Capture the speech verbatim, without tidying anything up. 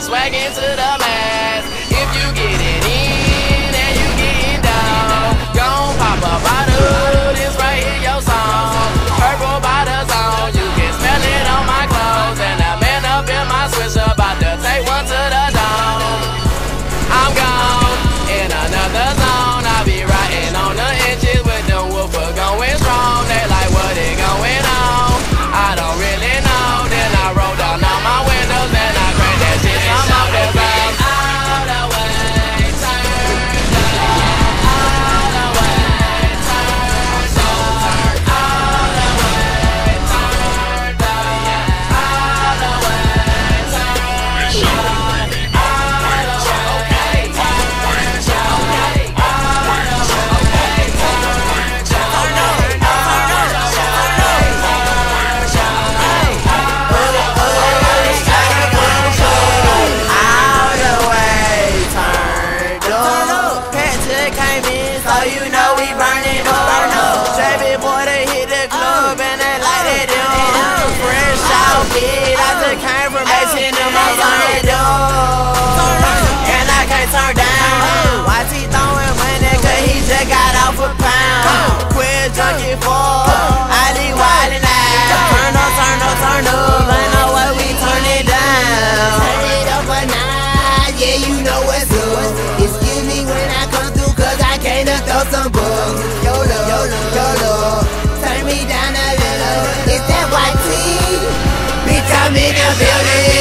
swaggin' to the max. If you get it in and you getting down, gon' pop a bottle, this right here your song. Purple bottles on, you can smell it on my clothes. And the man up in my switch about to take one to the dome. I'm gone in another zone. I be riding on the inches with the woofer going strong. They like, what is going on? I don't really know. Then I roll down all my windows and I crank that shit some more, 'cause I'm all the way turned up, all the way turned up, all the way turned up, all the way turned up. You know we burnin' up. Shabby boy, they hit the club and they light it up. Fresh out, kid, I just came from H and M, I'm turned up. And I can't turn down. Why he throwing money? 'Cause he just got off a pound. Quit junkie for I be wildin' out. Turn up, turn up, turn up. Ain't no way we turn it down. Turn it up a notch, yeah, you know what's up. Excuse me when I come through, 'cause I came to throw some bugs. YOLO, YOLO, YOLO. Turn me down a little. It's that white tee. Bitch, I'm in the building.